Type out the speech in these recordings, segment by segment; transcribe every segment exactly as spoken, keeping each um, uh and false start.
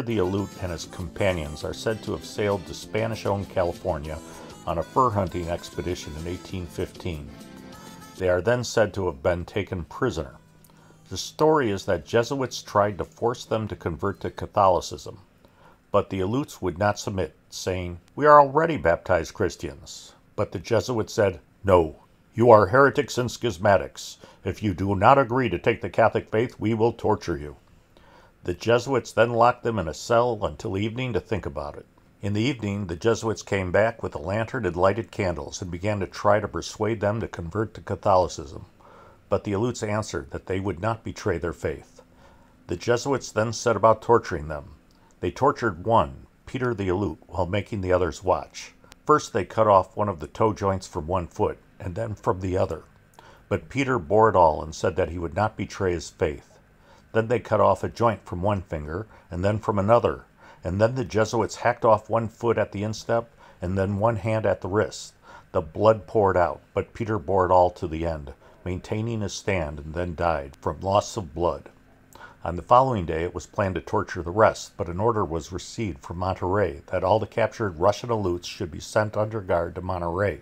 Peter the Aleut and his companions are said to have sailed to Spanish-owned California on a fur hunting expedition in eighteen fifteen. They are then said to have been taken prisoner. The story is that Jesuits tried to force them to convert to Catholicism, but the Aleuts would not submit, saying, "We are already baptized Christians." But the Jesuits said, "No, you are heretics and schismatics. If you do not agree to take the Catholic faith, we will torture you." The Jesuits then locked them in a cell until evening to think about it. In the evening, the Jesuits came back with a lantern and lighted candles and began to try to persuade them to convert to Catholicism. But the Aleuts answered that they would not betray their faith. The Jesuits then set about torturing them. They tortured one, Peter the Aleut, while making the others watch. First they cut off one of the toe joints from one foot, and then from the other. But Peter bore it all and said that he would not betray his faith. Then they cut off a joint from one finger, and then from another, and then the Jesuits hacked off one foot at the instep, and then one hand at the wrist. The blood poured out, but Peter bore it all to the end, maintaining his stand, and then died from loss of blood. On the following day it was planned to torture the rest, but an order was received from Monterrey that all the captured Russian Aleuts should be sent under guard to Monterrey.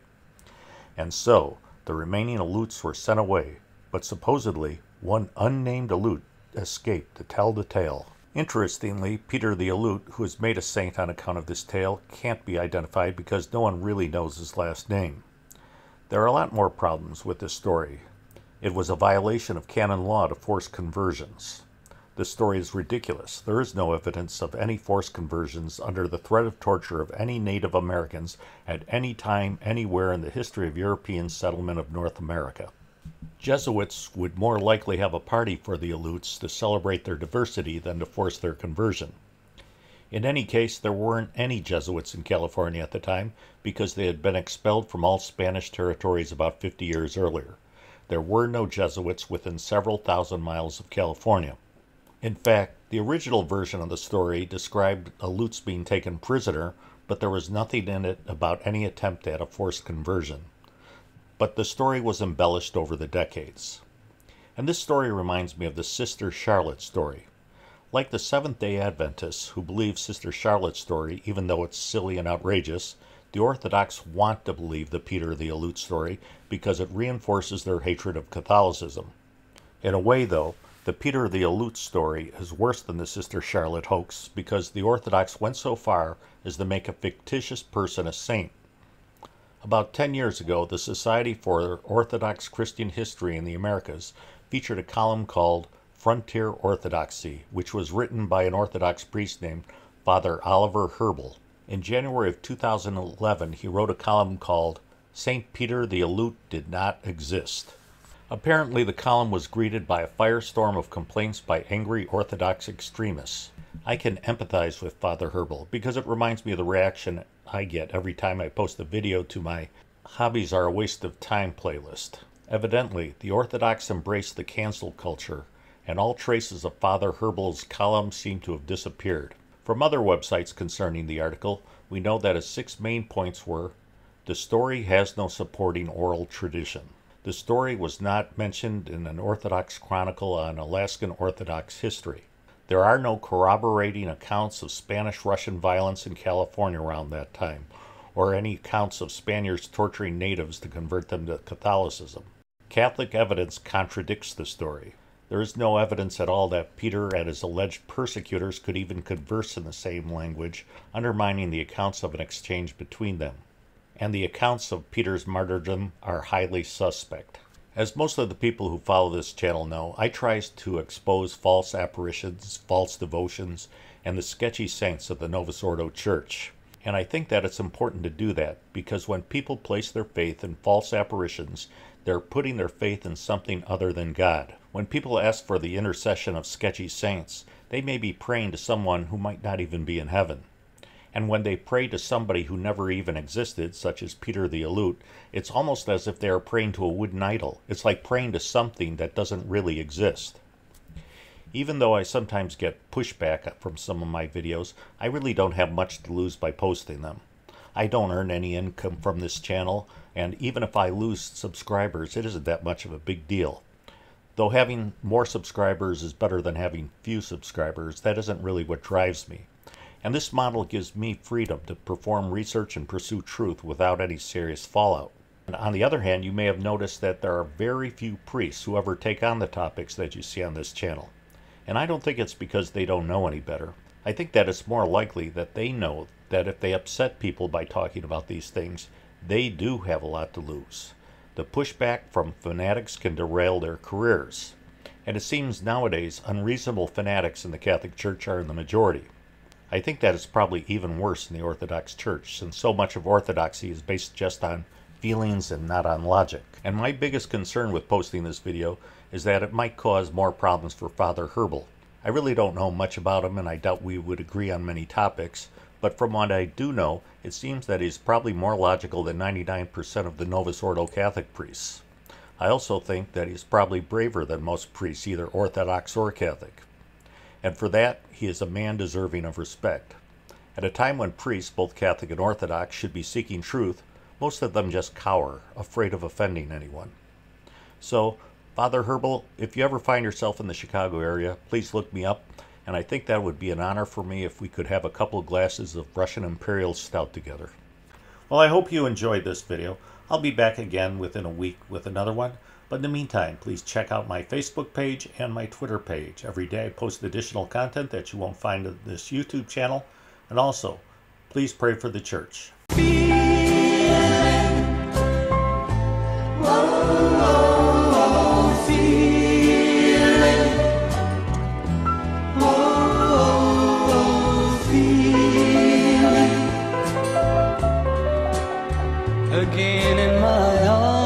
And so, the remaining Aleuts were sent away, but supposedly one unnamed Aleut escaped to tell the tale. Interestingly, Peter the Aleut, who is made a saint on account of this tale, can't be identified because no one really knows his last name. There are a lot more problems with this story. It was a violation of canon law to force conversions. This story is ridiculous. There is no evidence of any forced conversions under the threat of torture of any Native Americans at any time, anywhere in the history of European settlement of North America. Jesuits would more likely have a party for the Aleuts to celebrate their diversity than to force their conversion. In any case, there weren't any Jesuits in California at the time because they had been expelled from all Spanish territories about fifty years earlier. There were no Jesuits within several thousand miles of California. In fact, the original version of the story described Aleuts being taken prisoner, but there was nothing in it about any attempt at a forced conversion. But the story was embellished over the decades. And this story reminds me of the Sister Charlotte story. Like the Seventh-day Adventists, who believe Sister Charlotte's story, even though it's silly and outrageous, the Orthodox want to believe the Peter the Aleut story because it reinforces their hatred of Catholicism. In a way, though, the Peter the Aleut story is worse than the Sister Charlotte hoax because the Orthodox went so far as to make a fictitious person a saint. About ten years ago, the Society for Orthodox Christian History in the Americas featured a column called Frontier Orthodoxy, which was written by an Orthodox priest named Father Oliver Herbel. In January of two thousand eleven, he wrote a column called Saint Peter the Aleut Did Not Exist. Apparently, the column was greeted by a firestorm of complaints by angry Orthodox extremists. I can empathize with Father Herbel because it reminds me of the reaction I get every time I post a video to my Hobbies Are a Waste of Time playlist. Evidently, the Orthodox embraced the cancel culture, and all traces of Father Herbel's column seem to have disappeared. From other websites concerning the article, we know that his six main points were: the story has no supporting oral tradition. The story was not mentioned in an Orthodox chronicle on Alaskan Orthodox history. There are no corroborating accounts of Spanish-Russian violence in California around that time, or any accounts of Spaniards torturing natives to convert them to Catholicism. Catholic evidence contradicts the story. There is no evidence at all that Peter and his alleged persecutors could even converse in the same language, undermining the accounts of an exchange between them. And the accounts of Peter's martyrdom are highly suspect. As most of the people who follow this channel know, I try to expose false apparitions, false devotions, and the sketchy saints of the Novus Ordo Church. And I think that it's important to do that, because when people place their faith in false apparitions, they're putting their faith in something other than God. When people ask for the intercession of sketchy saints, they may be praying to someone who might not even be in heaven. And when they pray to somebody who never even existed, such as Peter the Aleut, it's almost as if they are praying to a wooden idol. It's like praying to something that doesn't really exist. Even though I sometimes get pushback from some of my videos, I really don't have much to lose by posting them. I don't earn any income from this channel, and even if I lose subscribers, it isn't that much of a big deal. Though having more subscribers is better than having few subscribers, that isn't really what drives me. And this model gives me freedom to perform research and pursue truth without any serious fallout. And on the other hand, you may have noticed that there are very few priests who ever take on the topics that you see on this channel. And I don't think it's because they don't know any better. I think that it's more likely that they know that if they upset people by talking about these things, they do have a lot to lose. The pushback from fanatics can derail their careers. And it seems nowadays unreasonable fanatics in the Catholic Church are in the majority. I think that it's probably even worse in the Orthodox Church, since so much of Orthodoxy is based just on feelings and not on logic. And my biggest concern with posting this video is that it might cause more problems for Father Herbal. I really don't know much about him, and I doubt we would agree on many topics, but from what I do know, it seems that he's probably more logical than ninety-nine percent of the Novus Ordo Catholic priests. I also think that he's probably braver than most priests, either Orthodox or Catholic. And for that, he is a man deserving of respect. At a time when priests, both Catholic and Orthodox, should be seeking truth, most of them just cower, afraid of offending anyone. So, Father Herbal, if you ever find yourself in the Chicago area, please look me up, and I think that would be an honor for me if we could have a couple glasses of Russian Imperial Stout together. Well, I hope you enjoyed this video. I'll be back again within a week with another one, but in the meantime, please check out my Facebook page and my Twitter page. Every day I post additional content that you won't find on this YouTube channel, and also, please pray for the church. Again in my heart.